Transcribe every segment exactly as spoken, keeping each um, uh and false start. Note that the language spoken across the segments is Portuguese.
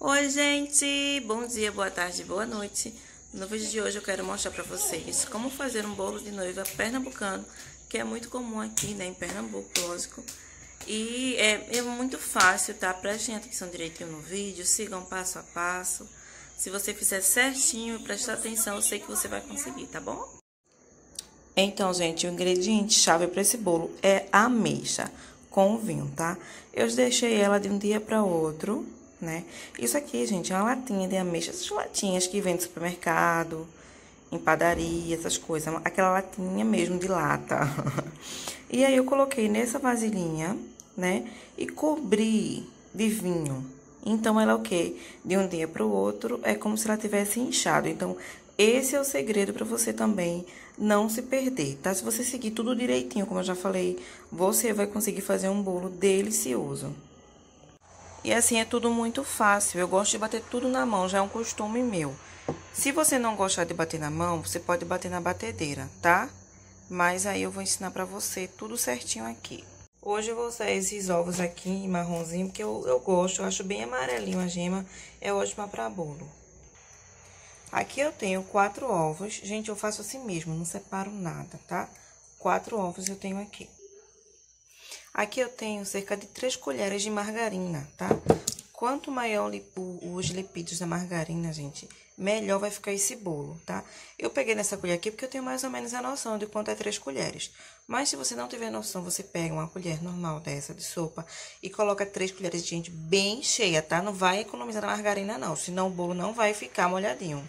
Oi, gente! Bom dia, boa tarde, boa noite. No vídeo de hoje eu quero mostrar pra vocês como fazer um bolo de noiva pernambucano, que é muito comum aqui, né, em Pernambuco, lógico. E é, é muito fácil, tá? Prestem atenção direitinho no vídeo, sigam passo a passo. Se você fizer certinho e prestar atenção, eu sei que você vai conseguir, tá bom? Então, gente, o ingrediente chave para esse bolo é a ameixa com vinho, tá? Eu deixei ela de um dia para outro, né? Isso aqui, gente, é uma latinha de ameixa, essas latinhas que vem no supermercado, em padaria, essas coisas, aquela latinha mesmo de lata. E aí eu coloquei nessa vasilhinha, né? E cobri de vinho. Então, ela é o quê? De um dia para o outro, é como se ela tivesse inchado. Então, esse é o segredo para você também não se perder, tá? Se você seguir tudo direitinho, como eu já falei, você vai conseguir fazer um bolo delicioso. E assim, é tudo muito fácil. Eu gosto de bater tudo na mão, já é um costume meu. Se você não gostar de bater na mão, você pode bater na batedeira, tá? Mas aí eu vou ensinar pra você tudo certinho aqui. Hoje eu vou usar esses ovos aqui em marronzinho, porque eu, eu gosto, eu acho bem amarelinho a gema, é ótima pra bolo. Aqui eu tenho quatro ovos, gente, eu faço assim mesmo, não separo nada, tá? Quatro ovos eu tenho aqui. Aqui eu tenho cerca de três colheres de margarina, tá? Quanto maior os lipídios da margarina, gente, melhor vai ficar esse bolo, tá? Eu peguei nessa colher aqui porque eu tenho mais ou menos a noção de quanto é três colheres. Mas se você não tiver noção, você pega uma colher normal dessa de sopa e coloca três colheres de gente bem cheia, tá? Não vai economizar a margarina não, senão o bolo não vai ficar molhadinho.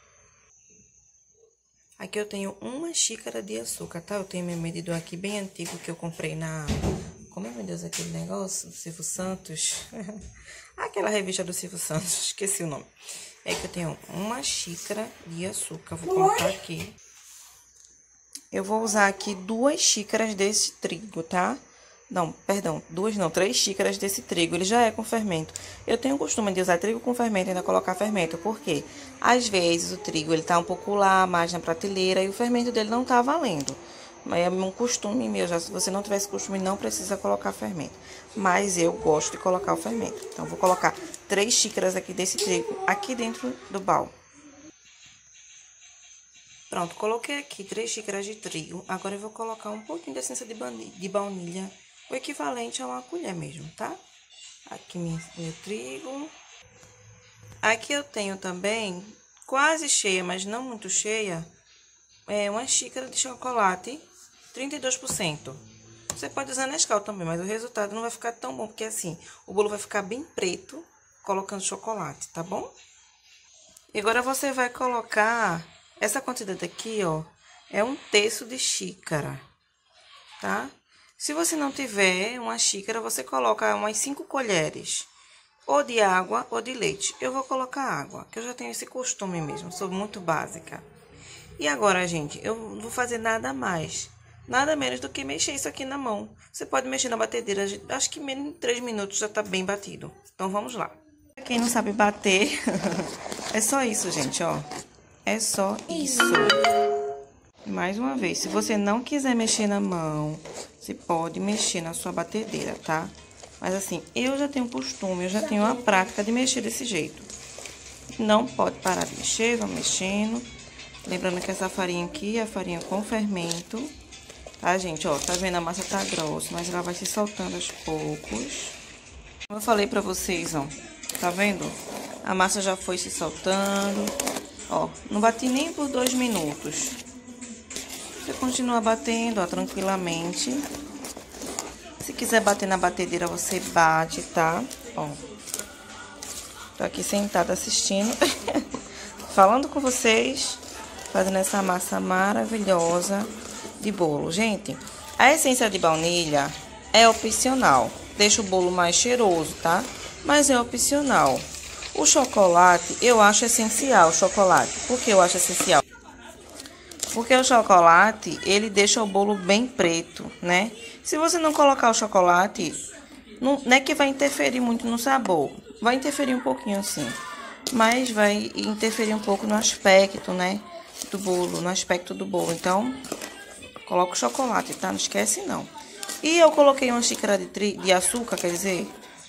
Aqui eu tenho uma xícara de açúcar, tá? Eu tenho meu medidor aqui bem antigo que eu comprei na... Como é, meu Deus, aquele negócio do Silvio Santos? Aquela revista do Silvio Santos, esqueci o nome. É que eu tenho uma xícara de açúcar, vou colocar aqui. Eu vou usar aqui duas xícaras desse trigo, tá? Não, perdão, duas não, três xícaras desse trigo, ele já é com fermento. Eu tenho o costume de usar trigo com fermento e ainda colocar fermento, porque às vezes o trigo ele tá um pouco lá, mais na prateleira, e o fermento dele não tá valendo. Mas é um costume meu, já se você não tiver esse costume, não precisa colocar fermento. Mas eu gosto de colocar o fermento. Então, vou colocar três xícaras aqui desse trigo aqui dentro do baú. Pronto, coloquei aqui três xícaras de trigo. Agora eu vou colocar um pouquinho de essência de baunilha, o equivalente a uma colher mesmo, tá? Aqui meu trigo. Aqui eu tenho também, quase cheia, mas não muito cheia, é uma xícara de chocolate, trinta e dois por cento. Você pode usar Nescau também, mas o resultado não vai ficar tão bom, porque assim, o bolo vai ficar bem preto, colocando chocolate, tá bom? E agora você vai colocar, essa quantidade aqui, ó, é um terço de xícara, tá? Se você não tiver uma xícara, você coloca umas cinco colheres, ou de água ou de leite. Eu vou colocar água, que eu já tenho esse costume mesmo, sou muito básica. E agora, gente, eu não vou fazer nada mais, nada menos do que mexer isso aqui na mão. Você pode mexer na batedeira, acho que menos de três minutos já tá bem batido. Então, vamos lá. Pra quem não sabe bater, é só isso, gente, ó. É só isso. Mais uma vez, se você não quiser mexer na mão, você pode mexer na sua batedeira, tá? Mas assim, eu já tenho costume, eu já tenho a prática de mexer desse jeito. Não pode parar de mexer, vamos mexendo. Lembrando que essa farinha aqui é a farinha com fermento, tá, gente? Ó, tá vendo? A massa tá grossa, mas ela vai se soltando aos poucos. Como eu falei pra vocês, ó, tá vendo? A massa já foi se soltando. Ó, não bati nem por dois minutos. Você continua batendo, ó, tranquilamente. Se quiser bater na batedeira, você bate, tá? Ó, tô aqui sentada assistindo, falando com vocês, fazendo essa massa maravilhosa de bolo. Gente, a essência de baunilha é opcional. Deixa o bolo mais cheiroso, tá? Mas é opcional. O chocolate, eu acho essencial, o chocolate. Por que eu acho essencial? Porque o chocolate, ele deixa o bolo bem preto, né? Se você não colocar o chocolate, não, não é que vai interferir muito no sabor. Vai interferir um pouquinho assim. Mas vai interferir um pouco no aspecto, né? Do bolo, no aspecto do bolo. Então, coloca o chocolate, tá? Não esquece, não. E eu coloquei uma xícara de, tri... de açúcar, quer dizer,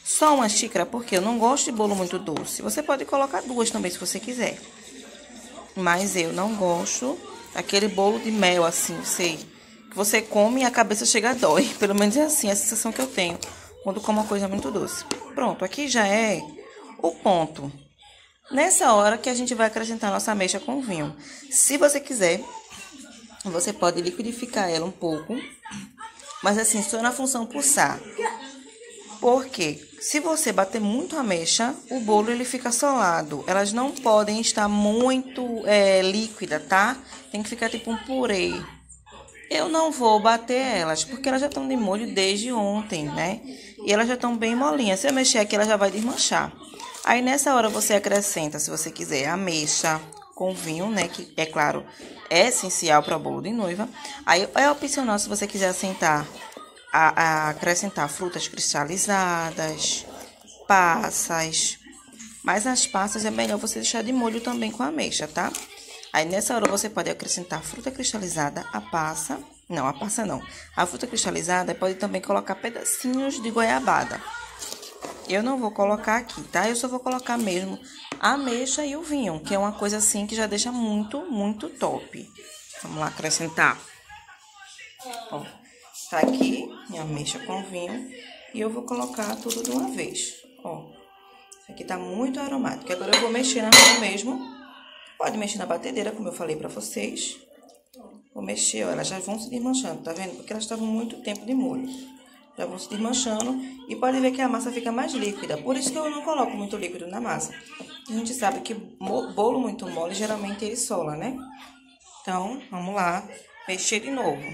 Só uma xícara, porque eu não gosto de bolo muito doce. Você pode colocar duas também, se você quiser. Mas eu não gosto daquele bolo de mel, assim, sei. Que você come e a cabeça chega a dói. Pelo menos é assim, a sensação que eu tenho quando como uma coisa muito doce. Pronto, aqui já é o ponto. Nessa hora que a gente vai acrescentar nossa ameixa com vinho. Se você quiser, você pode liquidificar ela um pouco. Mas assim, só na função pulsar. Porque se você bater muito a ameixa, o bolo ele fica solado. Elas não podem estar muito é, líquida, tá? Tem que ficar tipo um purê. Eu não vou bater elas, porque elas já estão de molho desde ontem, né? E elas já estão bem molinhas. Se eu mexer aqui, ela já vai desmanchar. Aí nessa hora você acrescenta, se você quiser, ameixa com vinho, né? Que é claro, é essencial para o bolo de noiva. Aí é opcional se você quiser assentar. A, a acrescentar frutas cristalizadas, passas. Mas as passas é melhor você deixar de molho também com a ameixa, tá? Aí nessa hora você pode acrescentar fruta cristalizada, a passa. Não, a passa não. A fruta cristalizada pode também colocar pedacinhos de goiabada. Eu não vou colocar aqui, tá? Eu só vou colocar mesmo a ameixa e o vinho, que é uma coisa assim que já deixa muito, muito top. Vamos lá acrescentar. Ó. Tá aqui minha ameixa com vinho e eu vou colocar tudo de uma vez, ó. Isso aqui tá muito aromático. Agora eu vou mexer na mão mesmo. Pode mexer na batedeira, como eu falei pra vocês. Vou mexer, ó, elas já vão se desmanchando, tá vendo? Porque elas estavam muito tempo de molho. Já vão se desmanchando e pode ver que a massa fica mais líquida. Por isso que eu não coloco muito líquido na massa. A gente sabe que bolo muito mole, geralmente ele sola, né? Então, vamos lá, mexer de novo.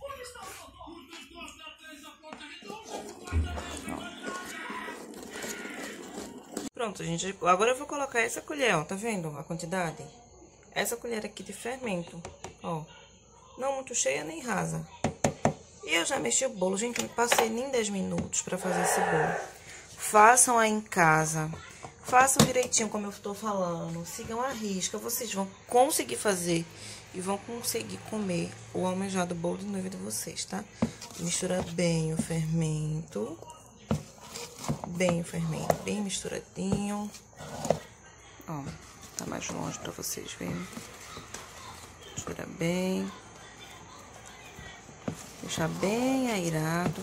Pronto, gente. Agora eu vou colocar essa colher, ó. Tá vendo a quantidade? Essa colher aqui de fermento, ó. Não muito cheia nem rasa. E eu já mexi o bolo. Gente, não passei nem dez minutos pra fazer esse bolo. Façam aí em casa. Façam direitinho como eu tô falando. Sigam a risca. Vocês vão conseguir fazer e vão conseguir comer o almejado bolo de noiva de vocês, tá? Mistura bem o fermento. Bem o fermento, bem misturadinho. Ó, tá mais longe pra vocês verem. Mistura bem. Deixar bem airado.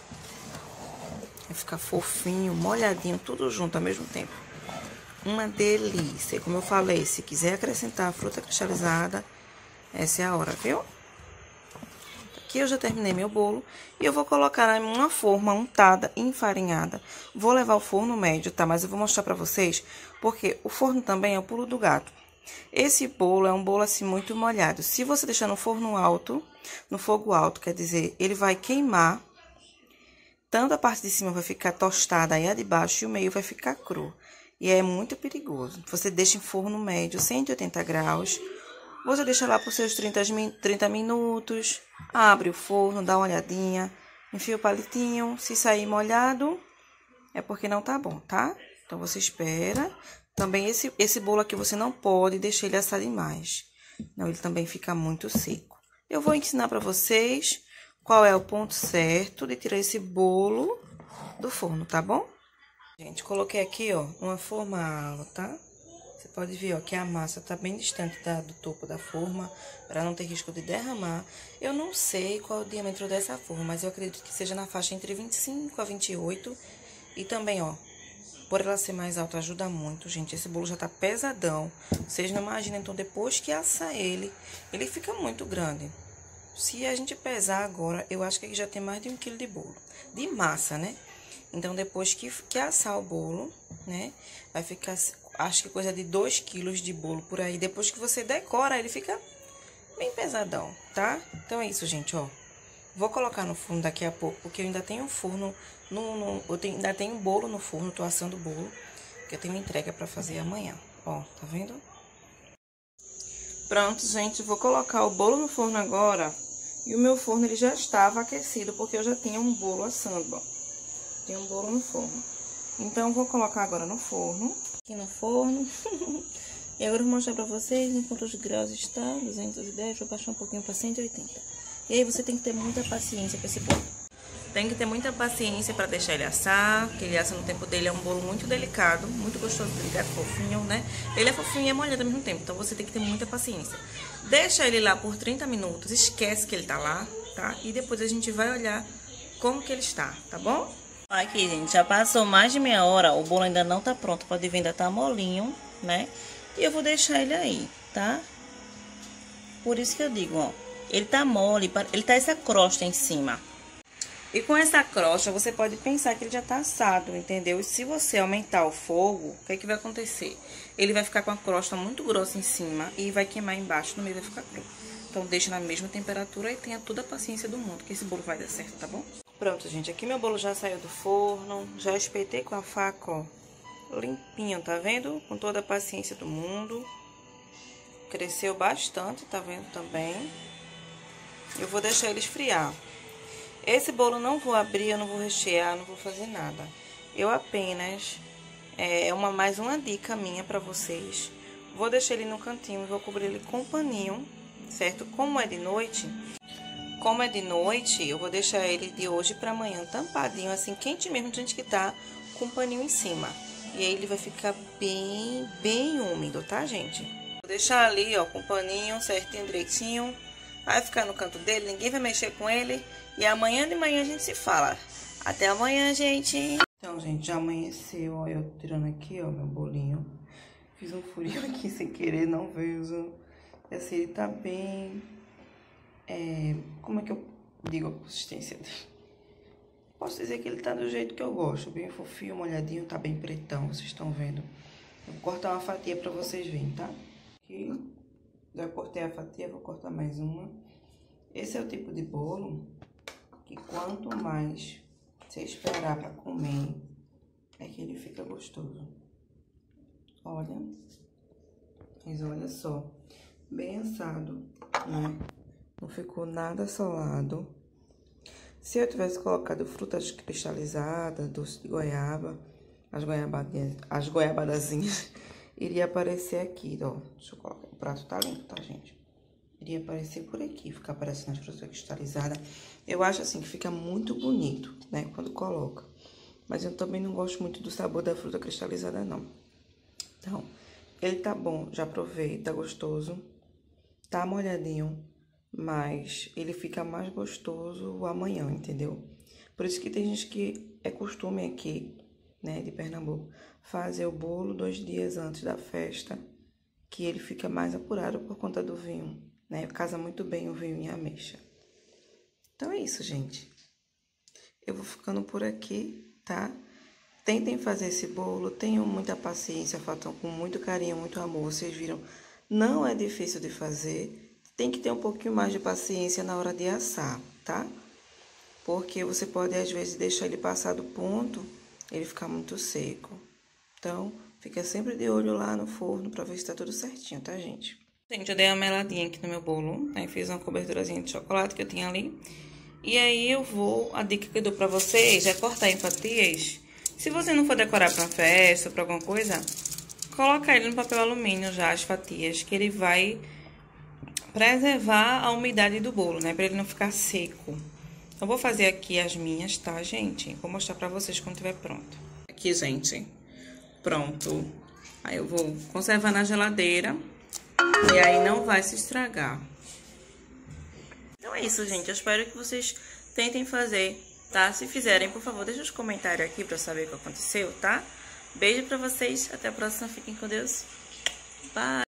Vai ficar fofinho, molhadinho, tudo junto ao mesmo tempo. Uma delícia. E como eu falei, se quiser acrescentar fruta cristalizada, essa é a hora, viu? Aqui eu já terminei meu bolo e eu vou colocar em uma forma untada, enfarinhada. Vou levar ao forno médio, tá? Mas eu vou mostrar pra vocês, porque o forno também é o pulo do gato. Esse bolo é um bolo assim muito molhado. Se você deixar no forno alto, no fogo alto, quer dizer, ele vai queimar. Tanto a parte de cima vai ficar tostada e a de baixo e o meio vai ficar cru. E é muito perigoso. Você deixa em forno médio, cento e oitenta graus. Você deixa lá por seus trinta minutos, abre o forno, dá uma olhadinha, enfia o palitinho. Se sair molhado, é porque não tá bom, tá? Então, você espera. Também esse, esse bolo aqui você não pode deixar ele assar demais. Não, ele também fica muito seco. Eu vou ensinar pra vocês qual é o ponto certo de tirar esse bolo do forno, tá bom? Gente, coloquei aqui, ó, uma forma alta. Você pode ver, ó, que a massa tá bem distante da, do topo da forma, para não ter risco de derramar. Eu não sei qual é o diâmetro dessa forma, mas eu acredito que seja na faixa entre vinte e cinco a vinte e oito. E também, ó, por ela ser mais alta ajuda muito, gente. Esse bolo já tá pesadão. Vocês não imaginam, então, depois que assar ele, ele fica muito grande. Se a gente pesar agora, eu acho que aqui já tem mais de um quilo de bolo. De massa, né? Então, depois que, que assar o bolo, né, vai ficar... Acho que coisa de dois quilos de bolo por aí. Depois que você decora, ele fica bem pesadão, tá? Então, é isso, gente, ó. Vou colocar no forno daqui a pouco, porque eu ainda tenho um forno... No, no, eu tenho, ainda tenho bolo no forno, tô assando o bolo. Que eu tenho entrega pra fazer amanhã. Ó, tá vendo? Pronto, gente. Vou colocar o bolo no forno agora. E o meu forno, ele já estava aquecido, porque eu já tinha um bolo assando, ó. Tem um bolo no forno. Então, vou colocar agora no forno. Aqui no forno. E agora eu vou mostrar pra vocês em quantos graus está. duzentos e dez, vou baixar um pouquinho pra cento e oitenta. E aí, você tem que ter muita paciência com esse bolo. Tem que ter muita paciência para deixar ele assar, que ele assa no tempo dele. É um bolo muito delicado, muito gostoso, delicado, fofinho, né? Ele é fofinho e é molhado ao mesmo tempo, então você tem que ter muita paciência. Deixa ele lá por trinta minutos, esquece que ele tá lá, tá? E depois a gente vai olhar como que ele está, tá bom? Aqui, gente, já passou mais de meia hora, o bolo ainda não tá pronto, pode ver, ainda tá molinho, né? E eu vou deixar ele aí, tá? Por isso que eu digo, ó, ele tá mole, ele tá essa crosta em cima. E com essa crosta, você pode pensar que ele já tá assado, entendeu? E se você aumentar o fogo, o que é que vai acontecer? Ele vai ficar com a crosta muito grossa em cima e vai queimar embaixo, no meio vai ficar cru. Então, deixa na mesma temperatura e tenha toda a paciência do mundo, que esse bolo vai dar certo, tá bom? Pronto, gente, aqui meu bolo já saiu do forno, já espetei com a faca, ó, limpinho, tá vendo? Com toda a paciência do mundo. Cresceu bastante, tá vendo também? Eu vou deixar ele esfriar. Esse bolo não vou abrir, eu não vou rechear, não vou fazer nada. Eu apenas, é uma, mais uma dica minha pra vocês. Vou deixar ele no cantinho e vou cobrir ele com um paninho, certo? Como é de noite, como é de noite, eu vou deixar ele de hoje pra amanhã tampadinho, assim, quente mesmo, gente que tá com um paninho em cima. E aí ele vai ficar bem, bem úmido, tá, gente? Vou deixar ali, ó, com o paninho certinho, direitinho. Vai ficar no canto dele, ninguém vai mexer com ele. E amanhã de manhã a gente se fala. Até amanhã, gente. Então, gente, já amanheceu, ó, eu tirando aqui, ó, meu bolinho. Fiz um furinho aqui sem querer, não vejo. Assim, ele tá bem... É, como é que eu digo a consistência dele? Posso dizer que ele tá do jeito que eu gosto. Bem fofinho, molhadinho, tá bem pretão, vocês estão vendo. Eu vou cortar uma fatia pra vocês verem, tá? Aqui, já cortei a fatia, vou cortar mais uma. Esse é o tipo de bolo que quanto mais você esperar pra comer, é que ele fica gostoso. Olha, mas olha só, bem assado, né? Não ficou nada solado. Se eu tivesse colocado frutas cristalizadas, doce de goiaba, as goiabadinhas, as goiabadazinhas, iria aparecer aqui, ó. Deixa eu colocar, o prato tá limpo, tá, gente? Iria aparecer por aqui, ficar aparecendo as frutas cristalizadas. Eu acho assim que fica muito bonito, né, quando coloca. Mas eu também não gosto muito do sabor da fruta cristalizada, não. Então, ele tá bom, já provei, tá gostoso. Tá molhadinho, mas ele fica mais gostoso amanhã, entendeu? Por isso que tem gente que é costume aqui, né, de Pernambuco, fazer o bolo dois dias antes da festa, que ele fica mais apurado por conta do vinho, né? Casa muito bem o vinho e a ameixa. Então é isso, gente. Eu vou ficando por aqui, tá? Tentem fazer esse bolo, tenham muita paciência, façam com muito carinho, muito amor. Vocês viram, não é difícil de fazer. Tem que ter um pouquinho mais de paciência na hora de assar, tá? Porque você pode, às vezes, deixar ele passar do ponto, ele ficar muito seco. Então, fica sempre de olho lá no forno pra ver se tá tudo certinho, tá, gente? Gente, eu dei uma meladinha aqui no meu bolo, aí fiz uma coberturazinha de chocolate que eu tinha ali. E aí eu vou, a dica que eu dou pra vocês é cortar em fatias. Se você não for decorar pra uma festa, pra alguma coisa, coloca ele no papel alumínio já, as fatias, que ele vai preservar a umidade do bolo, né? Pra ele não ficar seco. Eu vou fazer aqui as minhas, tá, gente? Vou mostrar pra vocês quando tiver pronto. Aqui, gente, pronto. Aí eu vou conservar na geladeira e aí não vai se estragar. Então é isso, gente. Eu espero que vocês tentem fazer, tá? Se fizerem, por favor, deixa os comentários aqui pra eu saber o que aconteceu, tá? Beijo pra vocês. Até a próxima. Fiquem com Deus. Bye!